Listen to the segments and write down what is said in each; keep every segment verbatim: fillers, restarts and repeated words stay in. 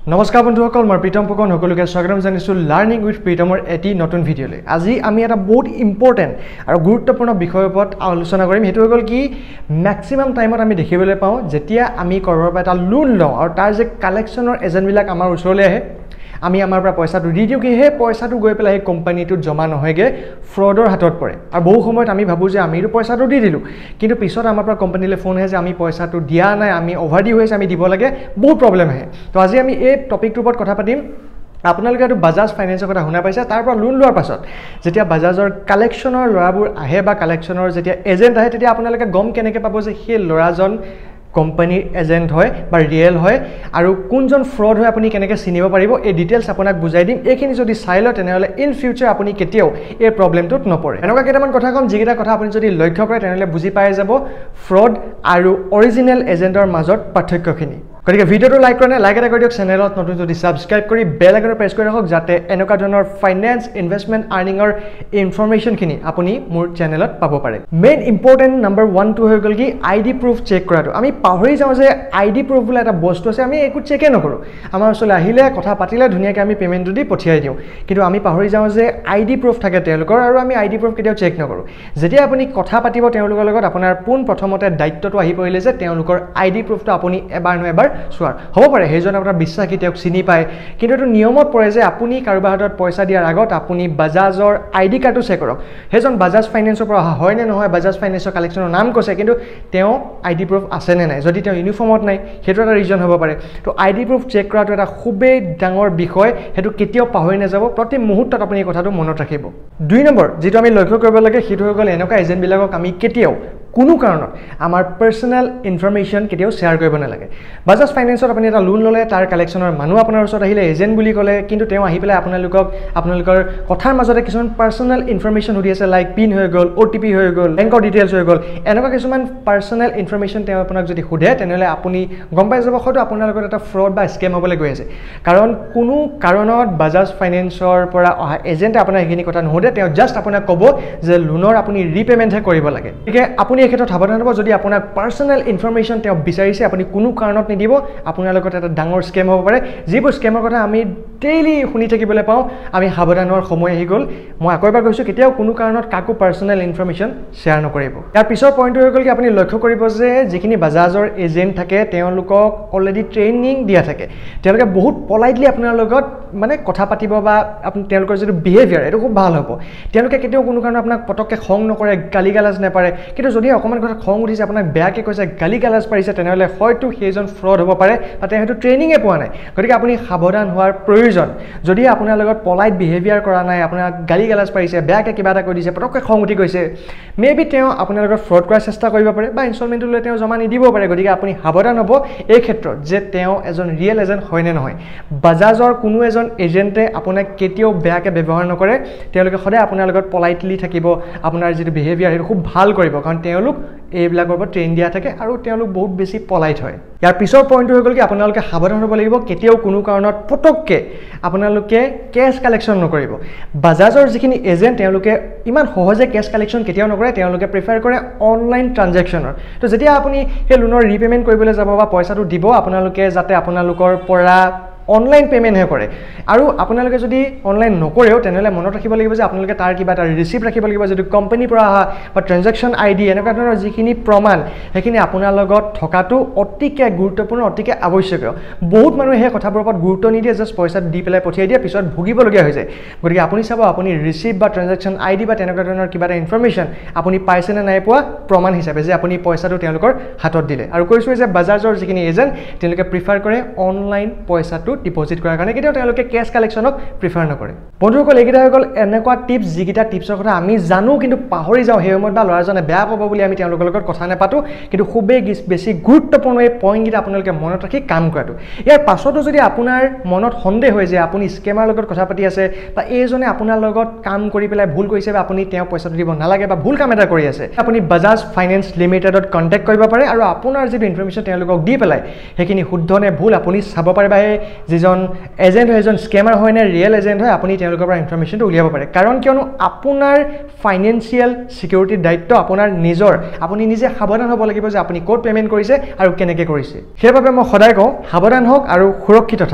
নমস্কাৰ বন্ধুসকল মই প্ৰীতম ফুকন সকলোকে স্বাগতম জনাইছো লাৰ্নিং উইথ প্ৰীতমৰ এটি নতুন ভিডিঅ'লৈ আজি আমি এটা বহুত ইম্পৰ্টেন্ট আৰু গুৰুত্বপূৰ্ণ বিষয়ৰ ওপৰত আলোচনা কৰিম হেতু হ'ল কি ম্যাক্সিমাম টাইমত আমি দেখিবলৈ পাওঁ যেতিয়া আমি কৰবাৰ পৰা এটা লোন লওঁ আৰু তাৰ যে কালেকচনৰ এজেন্ট বিলাক আমাৰ ওচৰলৈ আহে আমি আমাৰ পৰা পইচাটো দি দিও কি হে পইচাটো গৈ পেলাই কোম্পানীটোত জমা নহয়গে ফ্ৰডৰ হাতত পৰে আৰু বহু সময়ত আমি ভাবো যে আমিটো পইচাটো দি দিলো কিন্তু পিছত আমাৰ পৰা কোম্পানীলে ফোন আহে যে আমি পইচাটো দিয়া নাই আমি ওভাৰডিউ হৈছে আমি দিব লাগে বহুত প্ৰবলেম আহে তো আজি আমি এই টপিকটোৰ ওপৰত কথা পাতিম আপোনালোকে তো বাজাজ ফাইনেন্সৰ কথা শুনা পাইছে তাৰ পৰা লোন লোৱাৰ পাছত যেতিয়া বাজাজৰ কালেকচনৰ লৰাবোৰ আহে বা কালেকচনৰ যেতিয়া এজেন্ট আহে তেতিয়া আপোনালোকে গম কেনেকৈ পাব যে সেই লৰাজন কোম্পানী এজেন্ট হয় বা ৰিয়েল হয় আৰু কোনজন ফ্ৰড হয় আপুনি কেনেকৈ চিনিব পাৰিব এই ডিটেইলছ আপোনাক বুজাই দিম এইখিনি যদি চাই লয় তেনেহলে ইন ফিউচাৰ আপুনি কেতিয়াও এই প্ৰবলেমটোত নপৰে এনেকুৱা কেইটামান কথা কম যিকেইটা কথা আপুনি যদি লক্ষ্য কৰে তেনেহলে বুজি পাই যাব ফ্ৰড আৰু অৰিজিনেল এজেন্টৰ মাজত পাৰ্থক্যখিনি গতিকে ভিডিওটো লাইক কৰে লাইক এটা কৰি দিয়ক চেনেলত নতুন যদি সাবস্ক্ৰাইব কৰি বেল আইকন প্ৰেছ কৰি ৰাখক যাতে এনেকুৱা ধৰণৰ ফাইনেন্স ইনভেষ্টমেন্ট আৰ্নিংৰ ইনফৰমেশনখিনি আপুনি মোৰ চেনেলত পাব পাৰে main important number one two হৈ গ'ল কি আইডি প্ৰুফ চেক কৰাটো আমি পাহৰি যাওঁ যে আইডি প্ৰুফ বুলি এটা বস্তু আছে আমি একো চেকে নকৰো আমাৰ ওচৰলৈ আহিলে কথা পাতিলে ধুনীয়াকৈ আমি পেমেন্টটো দি পঠিয়াই দিওঁ কিন্তু আমি পাহৰি যাওঁ যে আইডি প্ৰুফ থাকে তেওঁলোকৰ আৰু আমি আইডি প্ৰুফ কেতিয়াও চেক নকৰো যেতিয়া আপুনি কথা পাতিব তেওঁলোকৰ লগত আপোনাৰ পোন প্ৰথমতে দায়িত্বটো আহি পৰিলে যে তেওঁলোকৰ আইডি প্ৰুফটো আপুনি এবাৰ ন এবাৰ সোৱাৰ হ'ব পাৰে হেজন আপোনাৰ বিশ্বাসী তেওঁক চিনি পায় কিন্তু এটো নিয়মত পৰে যে আপুনি কাৰোবাৰ হাতত পইচা দিয়াৰ আগত আপুনি বাজাজৰ আইডি কাৰ্ডটো চেক কৰক হেজন বাজাজ ফাইনেন্সৰ পৰা হয় নে নহয় বাজাজ ফাইনেন্সৰ কালেকচনৰ নাম কৈছে কিন্তু তেওঁ আইডি প্ৰুফ আছে নে নাই যদি তেওঁ ইউনিফৰ্মত নাই হেটো এটা ৰিজন হ'ব পাৰে তো আইডি প্ৰুফ চেক কৰাটো এটা খুবেই ডাঙৰ বিষয় হেতু কেতিয়াও পাহৰি নাযাব প্ৰতি মুহূৰ্তত আপুনি এই কথাটো মনত ৰাখিব দুই নম্বৰ যেটো আমি লক্ষ্য কৰিব লাগে হেতু হৈ গ'ল এনেকুৱা এজেন্ট বিলাকক আমি কেতিয়াও কোনো কাৰণত আমাৰ পাৰ্সোনাল ইনফৰমেশন কেতিয়াও শেয়াৰ কৰিব নালাগে বাজাজ ফাইনেন্সত আপুনি এটা লোন ললে তাৰ কালেকচনৰ মানুহ আপোনাৰ ওচৰত আহিলে এজেন্ট বুলি ক'লে কিন্তু তেওঁ আহি পেলাই আপোনালোকক আপোনালোকৰ কথাৰ মাজতে কিছুমান পাৰ্সোনাল ইনফৰমেশন হৈ আছে লাইক পিন হৈ গ'ল ওটিপি হৈ গ'ল বেংকৰ ডিটেইলছ হৈ গ'ল এনেকুৱা কিছুমান পাৰ্সোনাল ইনফৰমেশন তেওঁ আপোনাক যদি সোধে তেনেহলে আপুনি গম পাই যাব হয়তো আপোনাৰ লগত এটা ফ্ৰড বা স্কেম হ'বলৈ গৈ আছে কাৰণ কোনো কাৰণত বাজাজ ফাইনেন্সৰ পৰা অহা এজেন্টে আপোনাক এইখিনি কথা নুহুধে তেওঁ জাস্ট আপোনাক ক'ব যে লোনৰ আপুনি ৰিপেমেন্টহে কৰিব লাগে ঠিক আছে আপুনি এই ক্ষেত্ৰত সাৱধান হ'ব যদি আপোনাৰ পাৰ্সোনাল ইনফৰমেশন তেওঁ বিচাৰিছে আপুনি কোনো কাৰণত নিদিব আপোনাৰ লগত এটা ডাঙৰ স্কেম হ'ব পাৰে যিবোৰ স্কেমৰ কথা আমি ডেইলি শুনি থাকিবলৈ পাওঁ আমি সাৱধান হোৱাৰ সময় আহি গ'ল মই আকৌ এবাৰ কৈছো কেতিয়াও কোনো কাৰণত কাকো পাৰ্সোনাল ইনফৰমেশন শেয়াৰ নকৰিব ইয়াৰ পিছৰ পইণ্টটো হৈ গ'ল কি আপুনি লক্ষ্য কৰিব যে যিখিনি বাজাজৰ এজেন্ট থাকে তেওঁলোকক অলৰেডি ট্ৰেইনিং দিয়া থাকে তেওঁলোকে বহুত পলাইটলি আপোনাৰ লগত মানে কথা পাতিব বা আপুনি তেওঁলোকৰ যিটো বিহেভিয়াৰ এটো খুব ভাল হ'ব তেওঁলোকে কেতিয়াও কোনো কাৰণত আপোনাক পটককে খং নকৰে গালি গালাজ নেপাৰে কিন্তু যদি অকমান কথা খং উঠিছে আপোনাক বেয়াকে কৈছে গালি গালাজ পাৰিছে তেনেহলে হয়তো সেইজন ফ্ৰড হ'ব পাৰে বা তেওঁ হেতু ট্ৰেইনিংয়ে পোৱা নাই গতিকে আপুনি সাৱধান হোৱাৰ প্ৰয়োজন যদি আপোনাৰ লগত পলাইট বিহেভিয়াৰ কৰা নাই আপোনাক গালি গালাজ পাৰিছে বেয়াকে কিবা এটা কৈ দিছে পটককে খং উঠি গৈছে মেবি তেওঁ আপোনাৰ লগত ফ্ৰড কৰাৰ চেষ্টা কৰিব পাৰে বা ইনষ্টলমেন্টটো লৈ তেওঁ জমা নিদিব পাৰে গতিকে আপুনি সাৱধান হ'ব এই ক্ষেত্ৰত যে তেওঁ এজন ৰিয়েল এজেন্ট হয় নে নহয় বাজাজৰ কোনো এজন এজেন্টে আপোনাক কেতিয়াও বেয়াকে ব্যৱহাৰ নকৰে তেওঁলোকে সদায় আপোনাৰ লগত পলাইটলি থাকিব আপোনাৰ যিটো বিহেভিয়াৰ হেতু খুব ভাল কৰিব কাৰণ তেওঁলোক এইবিলাকৰ ওপৰত ট্ৰেইন দিয়া থাকে আৰু তেওঁলোক বহুত বেছি পলাইট হয় ইয়াৰ পিছৰ পইণ্টটো হৈ গ'ল কি আপোনালোকে সাৱধান হ'ব লাগিব কেতিয়াও কোনো কাৰণত পটককে আপোনালোকে কেছ কালেকচন নকৰিব বাজাজৰ যিখিনি এজেন্ট তেওঁলোকে ইমান সহজে কেছ কালেকচন কেতিয়াও নকৰে তেওঁলোকে প্ৰিফাৰ কৰে অনলাইন ট্ৰানজেকচনৰ তো যেতিয়া আপুনি সেই লোনৰ ৰিপেমেন্ট কৰিবলৈ যাব বা পইচাটো দিব আপোনালোকে যাতে আপোনালোকৰ পৰা অনলাইন পেমেন্ট হে কৰে আৰু আপোনালোকে যদি অনলাইন নকৰেও তেনেহলে মনত ৰাখিব লাগিব যে আপোনালোকে তাৰ কিবা এটা ৰিসিপ্ট ৰাখিব লাগিব যেটো কোম্পানীৰ পৰা আহা বা ট্ৰানজেকচন আইডি এনেকুৱা ধৰণৰ যিখিনি প্ৰমাণ হেখিনি আপোনাৰ লগত থকাটো অতিকে গুৰুত্বপূৰ্ণ অতিকে আৱশ্যকীয় বহুত মানুহে এই কথাবোৰৰ ওপৰত গুৰুত্ব নিদিয়ে জাস্ট পইচা দি পেলাই পঠিয়াই দিয়ে পিছত ভুগিবলগীয়া হৈ যায় গতিকে আপুনি চাব আপুনি ৰিসিপ্ট বা ট্ৰানজেকচন আইডি বা তেনেকুৱা ধৰণৰ কিবা এটা ইনফৰমেশন আপুনি পাইছে নে নাই পোৱা প্ৰমাণ হিচাপে যে আপুনি পইচাটো তেওঁলোকৰ হাতত দিলে আৰু কৈছো যে বাজাজৰ যিখিনি এজেন্ট তেওঁলোকে প্ৰিফাৰ কৰে অনলাইন পইচাটো ডিপোজিট কৰাৰ কাৰণে কেতিয়াও তেওঁলোকে কেছ কালেকচনক প্ৰিফাৰ নকৰে বন্ধুসকল এইকেইটা হৈ গ'ল এনেকুৱা টিপছ যিকেইটা টিপছৰ কথা আমি জানো কিন্তু পাহৰি যাওঁ সেই সময়ত বা ল'ৰাজনে বেয়া পাব বুলি আমি তেওঁলোকৰ লগত কথা নাপাতো কিন্তু খুবেই বেছি গুৰুত্বপূৰ্ণ এই পইণ্টকেইটা আপোনালোকে মনত ৰাখি কাম কৰাটো ইয়াৰ পাছতো যদি আপোনাৰ মনত সন্দেহ হয় যে আপুনি স্কেমাৰ লগত কথা পাতি আছে বা এইজনে আপোনাৰ লগত কাম কৰি পেলাই ভুল কৰিছে বা আপুনি তেওঁ পইচাটো দিব নালাগে বা ভুল কাম এটা কৰি আছে আপুনি বাজাজ ফাইনেন্স লিমিটেডত কন্টেক্ট কৰিব পাৰে আৰু আপোনাৰ যিটো ইনফৰমেশন তেওঁলোকক দি পেলাই সেইখিনি শুদ্ধ নে ভুল আপুনি চাব পাৰে বা যিজন এজেন্ট হয় এজন স্কেমাৰ হয় নে ৰিয়েল এজেন্ট হয় আপুনি তেওঁলোকৰ পৰা ইনফৰমেশনটো উলিয়াব পাৰে কাৰণ কিয়নো আপোনাৰ ফাইনেন্সিয়াল সিকিউৰিটিৰ দায়িত্ব আপোনাৰ নিজৰ আপুনি নিজে সাৱধান হ'ব লাগিব যে আপুনি ক'ত পেমেন্ট কৰিছে আৰু কেনেকৈ কৰিছে সেইবাবে মই সদায় কওঁ সাৱধান হওক আৰু সুৰক্ষিত থাকক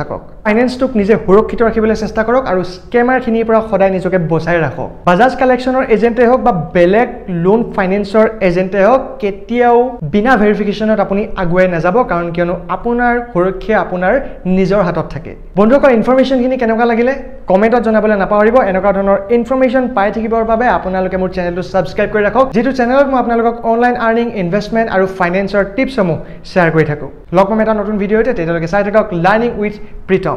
ফাইনেন্সটোক নিজে সুৰক্ষিত ৰাখিবলৈ চেষ্টা কৰক আৰু স্কেমাৰখিনিৰ পৰা সদায় নিজকে বচাই ৰাখক বাজাজ কালেকশ্যনৰ এজেণ্টে হওক বা বেলেগ লোন ফাইনেন্সৰ এজেণ্টে হওক কেতিয়াও বিনা ভেৰিফিকেশ্যনত আপুনি আগুৱাই নাযাব কাৰণ কিয়নো আপোনাৰ সুৰক্ষা আপোনাৰ নিজৰ হাতত থাকে বন্ধুসকল ইনফৰমেশ্যনখিনি কেনেকুৱা লাগিলে কমেণ্টত জনাবলৈ নাপাহৰিব এনেকুৱা ধৰণৰ ইনফৰমেশ্যন পাই থাকিবৰ বাবে আপোনালোকে মোৰ চেনেলটো ছাবস্ক্ৰাইব কৰি ৰাখক যিটো চেনেলত মই আপোনালোকক অনলাইন আৰ্নিং ইনভেষ্টমেণ্ট আৰু ফাইনেন্সৰ টিপছসমূহ শ্বেয়াৰ কৰি থাকোঁ লগ পাম এটা নতুন ভিডিঅ'তে তেতিয়ালৈকে চাই থাকক লাৰ্নিং উইথ প্ৰীতম